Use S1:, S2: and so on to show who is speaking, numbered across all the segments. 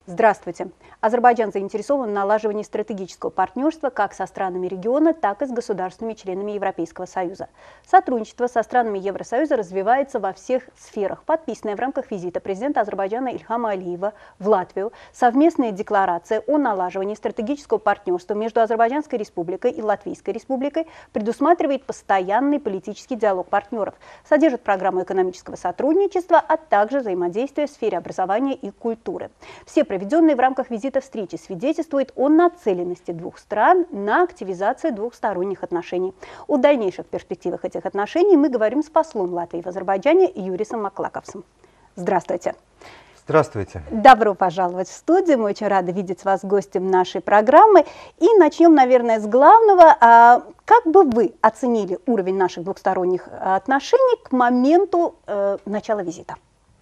S1: Здравствуйте. Азербайджан заинтересован в налаживании стратегического партнерства как со странами региона, так и с государственными членами Европейского Союза. Сотрудничество со странами Евросоюза развивается во всех сферах. Подписанная в рамках визита президента Азербайджана Ильхама Алиева в Латвию совместная декларация о налаживании стратегического партнерства между Азербайджанской республикой и Латвийской республикой предусматривает постоянный политический диалог партнеров, содержит программу экономического сотрудничества, а также взаимодействие в сфере образования и культуры. Все проведенные в рамках визита встречи свидетельствуют о нацеленности двух стран на активизацию двухсторонних отношений. О дальнейших перспективах этих отношений мы говорим с послом Латвии в Азербайджане Юрисом Маклаковсом. Здравствуйте.
S2: Здравствуйте.
S1: Добро пожаловать в студию. Мы очень рады видеть вас гостем нашей программы. И начнем, наверное, с главного. Как бы вы оценили уровень наших двухсторонних отношений к моменту начала визита?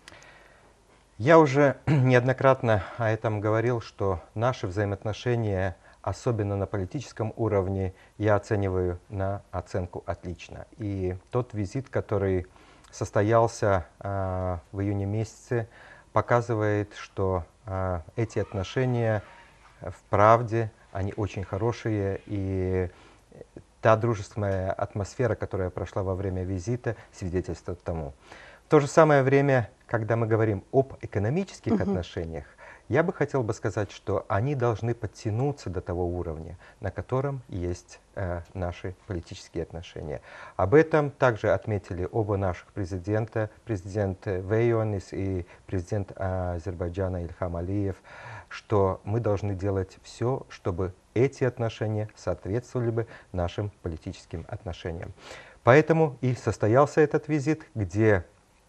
S2: Я уже неоднократно о этом говорил, что наши взаимоотношения, особенно на политическом уровне, я оцениваю на оценку отлично. И тот визит, который состоялся в июне месяце, показывает, что эти отношения вправде, они очень хорошие, и та дружественная атмосфера, которая прошла во время визита, свидетельствует тому. В то же самое время, когда мы говорим об экономических отношениях, я бы хотел сказать, что они должны подтянуться до того уровня, на котором есть наши политические отношения. Об этом также отметили оба наших президента, президент Вейонис и президент Азербайджана Ильхам Алиев, что мы должны делать все, чтобы эти отношения соответствовали бы нашим политическим отношениям. Поэтому и состоялся этот визит, где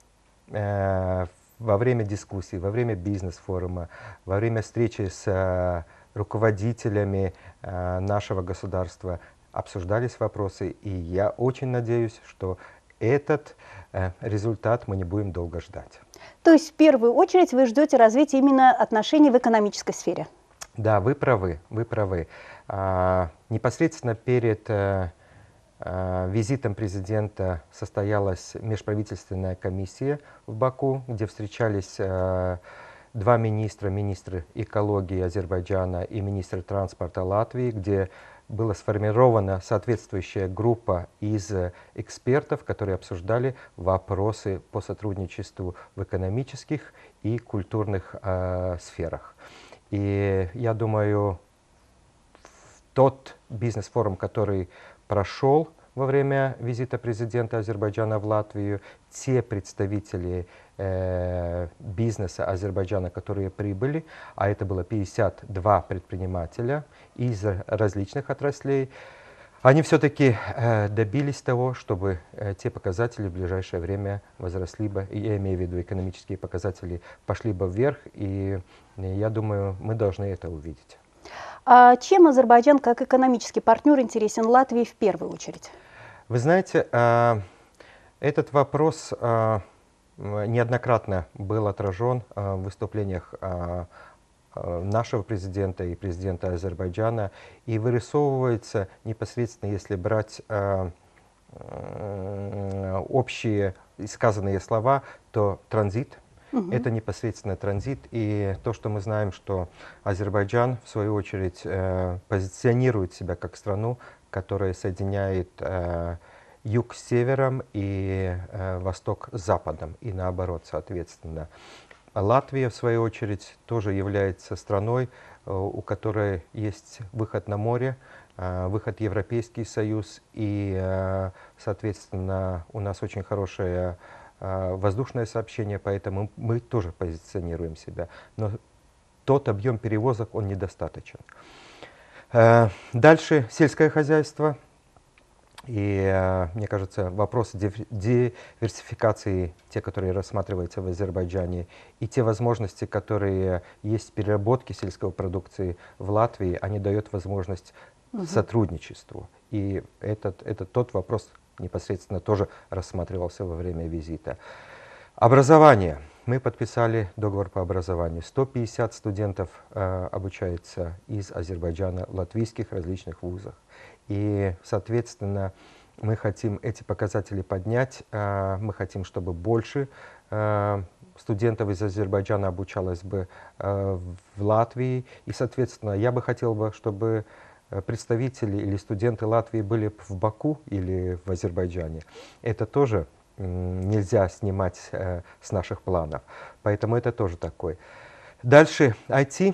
S2: во время дискуссий, во время бизнес-форума, во время встречи с руководителями нашего государства обсуждались вопросы, и я очень надеюсь, что этот результат мы не будем долго ждать.
S1: То есть в первую очередь вы ждете развития именно отношений в экономической сфере?
S2: Да, вы правы, вы правы. Непосредственно перед визитом президента состоялась межправительственная комиссия в Баку, где встречались два министра, министр экологии Азербайджана и министр транспорта Латвии, где была сформирована соответствующая группа из экспертов, которые обсуждали вопросы по сотрудничеству в экономических и культурных сферах. И я думаю, тот бизнес-форум, который прошел во время визита президента Азербайджана в Латвию, те представители бизнеса Азербайджана, которые прибыли, а это было 52 предпринимателя из различных отраслей, они все-таки добились того, чтобы те показатели в ближайшее время возросли бы, я имею в виду экономические показатели, пошли бы вверх, и я думаю, мы должны это увидеть.
S1: А чем Азербайджан как экономический партнер интересен Латвии в первую очередь?
S2: Вы знаете, этот вопрос неоднократно был отражен в выступлениях нашего президента и президента Азербайджана и вырисовывается непосредственно, если брать общие сказанные слова, то транзит. Это непосредственно транзит, и то, что мы знаем, что Азербайджан, в свою очередь, позиционирует себя как страну, которая соединяет юг с севером и восток с западом, и наоборот, соответственно. Латвия, в свою очередь, тоже является страной, у которой есть выход на море, выход в Европейский Союз, и, соответственно, у нас очень хорошая воздушное сообщение, поэтому мы тоже позиционируем себя. Но тот объем перевозок, он недостаточен. Дальше сельское хозяйство. И мне кажется, вопросы диверсификации, те, которые рассматриваются в Азербайджане, и те возможности, которые есть в переработке сельской продукции в Латвии, они дают возможность сотрудничеству. И это тот вопрос, непосредственно тоже рассматривался во время визита. Образование. Мы подписали договор по образованию. 150 студентов обучается из Азербайджана в латвийских различных вузах. И, соответственно, мы хотим эти показатели поднять, мы хотим, чтобы больше студентов из Азербайджана обучалось бы в Латвии. И, соответственно, я бы хотел, чтобы представители или студенты Латвии были в Баку или в Азербайджане. Это тоже нельзя снимать с наших планов. Поэтому это тоже такой. Дальше IT.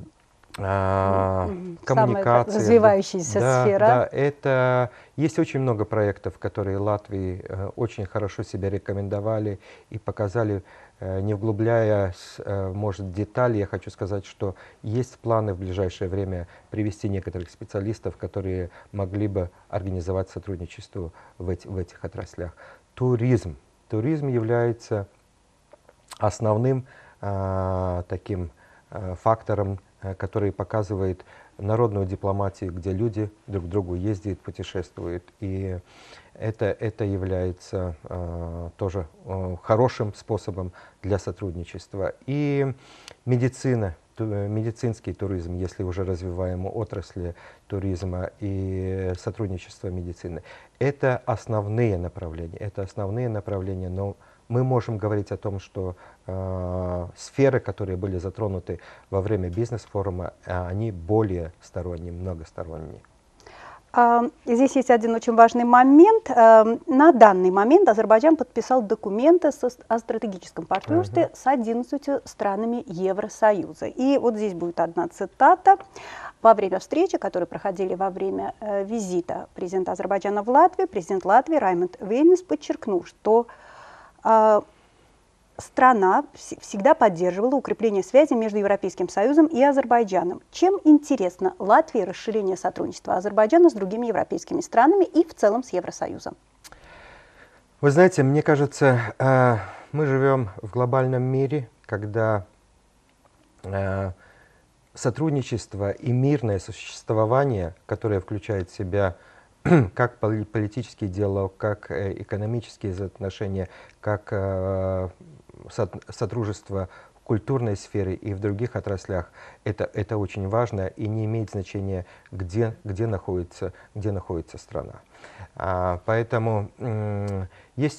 S2: Коммуникация.
S1: Самая развивающаяся сфера.
S2: Да, это есть очень много проектов, которые Латвии очень хорошо себя рекомендовали и показали, не вглубляясь, может, в детали, я хочу сказать, что есть планы в ближайшее время привести некоторых специалистов, которые могли бы организовать сотрудничество в этих отраслях. Туризм. Туризм является основным таким фактором, который показывает народную дипломатию, где люди друг к другу ездят, путешествуют. И это является тоже хорошим способом для сотрудничества. И медицина, медицинский туризм, если уже развиваем отрасли туризма и сотрудничество медицины. Это основные направления, но мы можем говорить о том, что сферы, которые были затронуты во время бизнес-форума, они более сторонние, многосторонние.
S1: Здесь есть один очень важный момент. На данный момент Азербайджан подписал документы о стратегическом партнерстве с 11 странами Евросоюза. И вот здесь будет одна цитата. Во время встречи, которые проходили во время визита президента Азербайджана в Латвию, президент Латвии Раймонд Вейнис подчеркнул, что страна всегда поддерживала укрепление связи между Европейским Союзом и Азербайджаном. Чем интересно Латвии расширение сотрудничества Азербайджана с другими европейскими странами и в целом с Евросоюзом?
S2: Вы знаете, мне кажется, мы живем в глобальном мире, когда сотрудничество и мирное существование, которое включает в себя как политический диалог, как экономические отношения, как сотрудничество в культурной сфере и в других отраслях, это очень важно и не имеет значения, где находится страна. Поэтому есть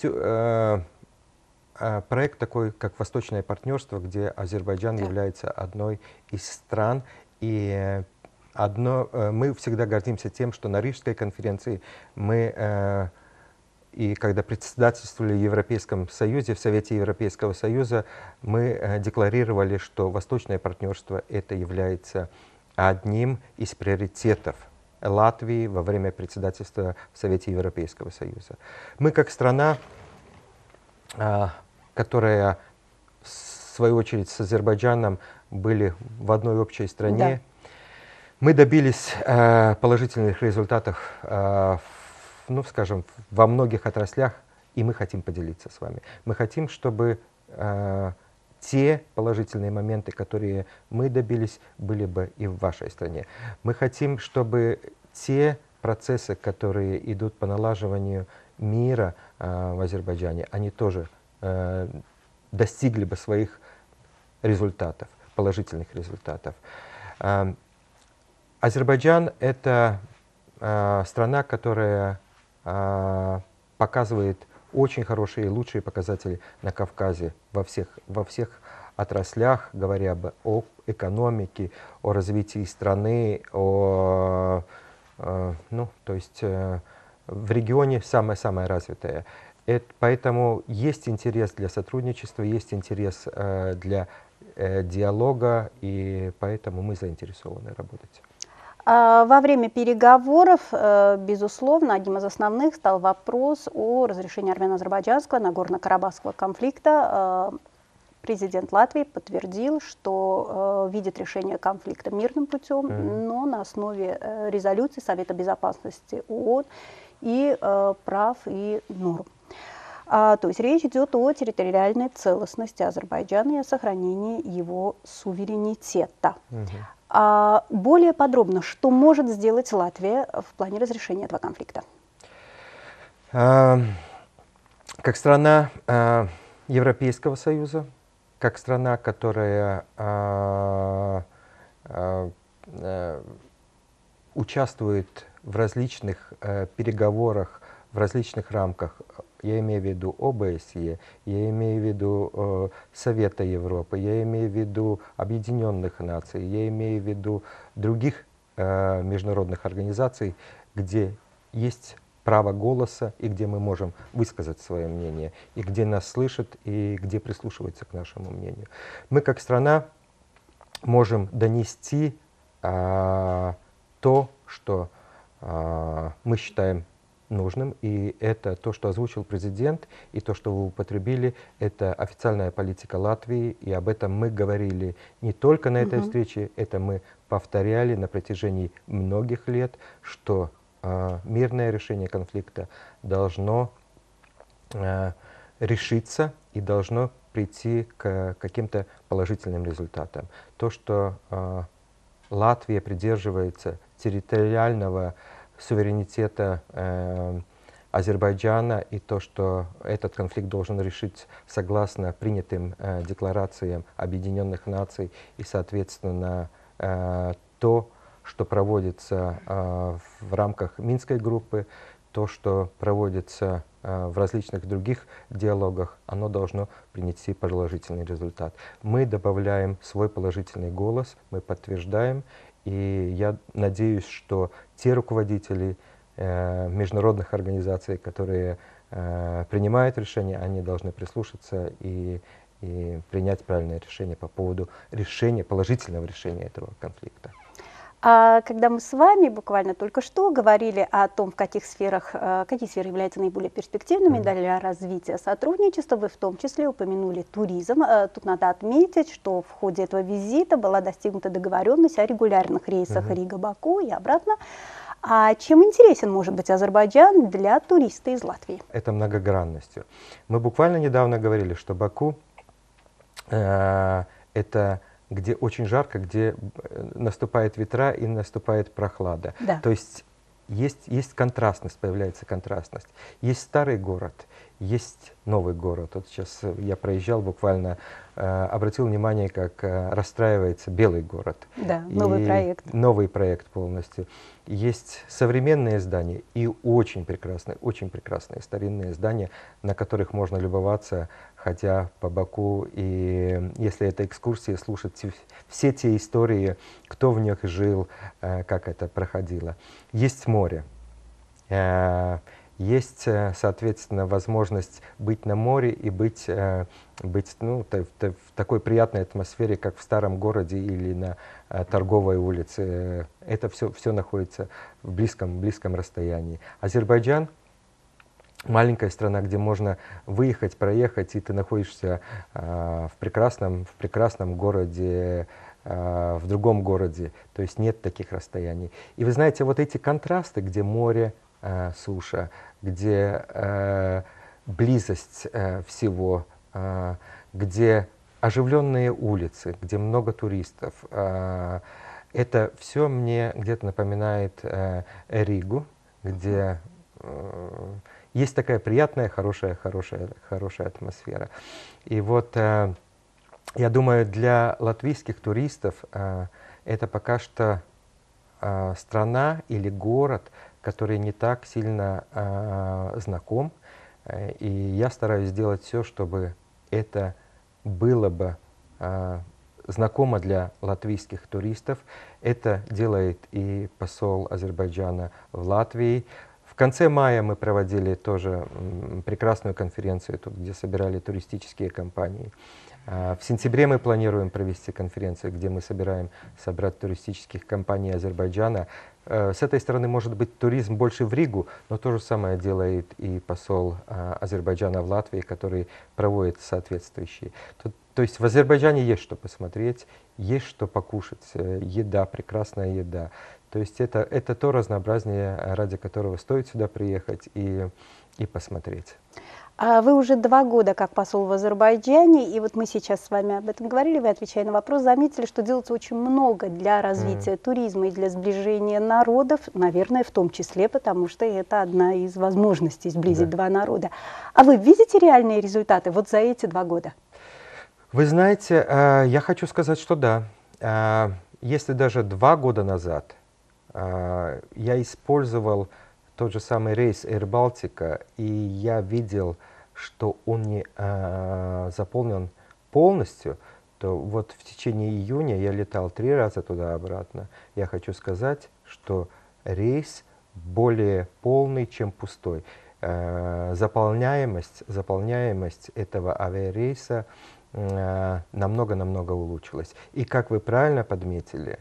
S2: проект такой, как «Восточное партнерство», где Азербайджан является одной из стран, и мы всегда гордимся тем, что на Рижской конференции мы, и когда председательствовали в Европейском Союзе, в Совете Европейского Союза, мы декларировали, что Восточное партнерство это является одним из приоритетов Латвии во время председательства в Совете Европейского Союза. Мы как страна, которая в свою очередь с Азербайджаном были в одной общей стране, да. Мы добились положительных результатов, ну, скажем, во многих отраслях, и мы хотим поделиться с вами. Мы хотим, чтобы те положительные моменты, которые мы добились, были бы и в вашей стране. Мы хотим, чтобы те процессы, которые идут по налаживанию мира в Азербайджане, они тоже достигли бы своих результатов, положительных результатов. Азербайджан – это страна, которая показывает очень хорошие и лучшие показатели на Кавказе во всех отраслях, говоря о экономике, о развитии страны, ну, то есть в регионе самое развитое. Поэтому есть интерес для сотрудничества, есть интерес для диалога, и поэтому мы заинтересованы работать.
S1: Во время переговоров, безусловно, одним из основных стал вопрос о разрешении армяно-азербайджанского Нагорно-Карабахского конфликта. Президент Латвии подтвердил, что видит решение конфликта мирным путем, но на основе резолюции Совета Безопасности ООН и прав и норм. То есть речь идет о территориальной целостности Азербайджана и о сохранении его суверенитета. Более подробно, что может сделать Латвия в плане разрешения этого конфликта?
S2: Как страна Европейского Союза, как страна, которая участвует в различных переговорах, в различных рамках Я имею в виду ОБСЕ, я имею в виду Совета Европы, я имею в виду Объединенных Наций, я имею в виду других международных организаций, где есть право голоса и где мы можем высказать свое мнение, и где нас слышат, и где прислушиваются к нашему мнению. Мы как страна можем донести то, что мы считаем нужным, и это то, что озвучил президент, и то, что вы употребили, это официальная политика Латвии, и об этом мы говорили не только на этой встрече, это мы повторяли на протяжении многих лет, что мирное решение конфликта должно решиться и должно прийти к каким-то положительным результатам. То, что Латвия придерживается территориального суверенитета Азербайджана, и то, что этот конфликт должен решить согласно принятым декларациям Объединенных Наций, и, соответственно, то, что проводится в рамках Минской группы, то, что проводится в различных других диалогах, оно должно принести положительный результат. Мы добавляем свой положительный голос, мы подтверждаем, и я надеюсь, что те руководители международных организаций, которые принимают решения, они должны прислушаться и принять правильное решение по поводу положительного решения этого конфликта.
S1: А когда мы с вами буквально только что говорили о том, в каких сферах, какие сферы являются наиболее перспективными для развития сотрудничества, вы в том числе упомянули туризм. Тут надо отметить, что в ходе этого визита была достигнута договоренность о регулярных рейсах Рига-Баку и обратно. А чем интересен может быть Азербайджан для туриста из Латвии?
S2: Это многогранностью. Мы буквально недавно говорили, что Баку это где очень жарко, где наступает ветра и наступает прохлада.
S1: Да.
S2: То есть есть контрастность, появляется контрастность. Есть старый город, есть новый город. Вот сейчас я проезжал буквально, обратил внимание, как расстраивается Белый город.
S1: Да, новый проект.
S2: Новый проект полностью. Есть современные здания и очень прекрасные старинные здания, на которых можно любоваться, ходя по Баку. И если это экскурсия, слушать все те истории, кто в них жил, как это проходило. Есть море. Есть, соответственно, возможность быть на море и быть в такой приятной атмосфере, как в старом городе или на торговой улице. Это все находится в близком расстоянии. Азербайджан — маленькая страна, где можно выехать, проехать, и ты находишься в прекрасном городе, в другом городе. То есть нет таких расстояний. И вы знаете, вот эти контрасты, где море, суша, где близость всего, где оживленные улицы, где много туристов. Это все мне где-то напоминает Ригу, где есть такая приятная, хорошая атмосфера. И вот я думаю, для латвийских туристов это пока что страна или город, который не так сильно знаком, и я стараюсь сделать все, чтобы это было бы знакомо для латвийских туристов. Это делает и посол Азербайджана в Латвии. В конце мая мы проводили тоже прекрасную конференцию, тут, где собирали туристические компании. В сентябре мы планируем провести конференцию, где мы собираем собрать туристических компаний Азербайджана. С этой стороны может быть туризм больше в Ригу, но то же самое делает и посол Азербайджана в Латвии, который проводит соответствующие. То есть в Азербайджане есть что посмотреть, есть что покушать, еда, прекрасная еда. То есть это то разнообразие, ради которого стоит сюда приехать и посмотреть.
S1: Вы уже 2 года как посол в Азербайджане, и вот мы сейчас с вами об этом говорили, вы, отвечая на вопрос, заметили, что делается очень много для развития туризма и для сближения народов, наверное, в том числе, потому что это одна из возможностей сблизить два народа. А вы видите реальные результаты вот за эти 2 года?
S2: Вы знаете, я хочу сказать, что да. Если даже 2 года назад я использовал тот же самый рейс Air Baltica, и я видел, что он не заполнен полностью, то вот в течение июня я летал 3 раза туда-обратно. Я хочу сказать, что рейс более полный, чем пустой. Заполняемость этого авиарейса намного-намного улучшилась. И как вы правильно подметили,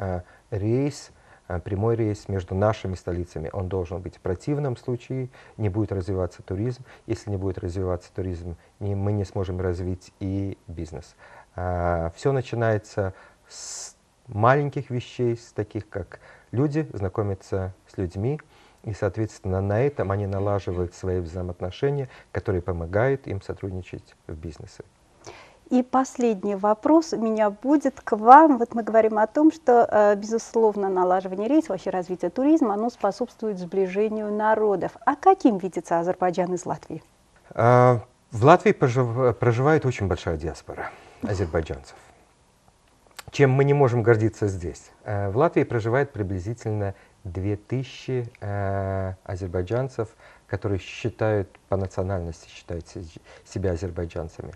S2: прямой рейс между нашими столицами, он должен быть. В противном случае не будет развиваться туризм. Если не будет развиваться туризм, мы не сможем развить и бизнес. Все начинается с маленьких вещей, с таких как люди знакомятся с людьми, и, соответственно, на этом они налаживают свои взаимоотношения, которые помогают им сотрудничать в бизнесе.
S1: И последний вопрос у меня будет к вам. Вот мы говорим о том, что, безусловно, налаживание рейсов, вообще развитие туризма, оно способствует сближению народов. А каким видится Азербайджан из Латвии?
S2: В Латвии проживает очень большая диаспора азербайджанцев. Чем мы не можем гордиться здесь? В Латвии проживает приблизительно 2000 азербайджанцев, которые по национальности считают себя азербайджанцами.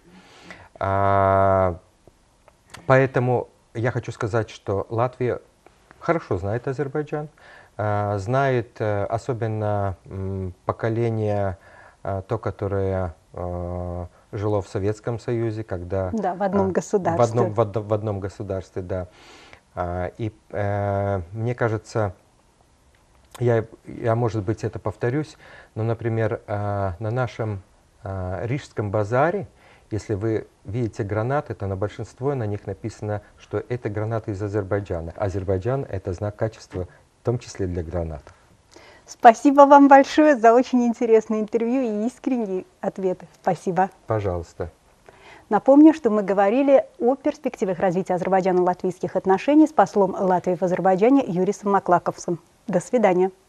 S2: Поэтому я хочу сказать, что Латвия хорошо знает Азербайджан, знает особенно поколение, то, которое жило в Советском Союзе, когда...
S1: Да, в одном государстве.
S2: В одном государстве, да. И мне кажется, я, может быть, это повторюсь, но, например, на нашем Рижском базаре, если вы видите гранаты, то на большинстве на них написано, что это гранаты из Азербайджана. Азербайджан – это знак качества, в том числе для гранатов.
S1: Спасибо вам большое за очень интересное интервью и искренние ответы. Спасибо.
S2: Пожалуйста.
S1: Напомню, что мы говорили о перспективах развития азербайджано-латвийских отношений с послом Латвии в Азербайджане Юрисом Маклаковсом. До свидания.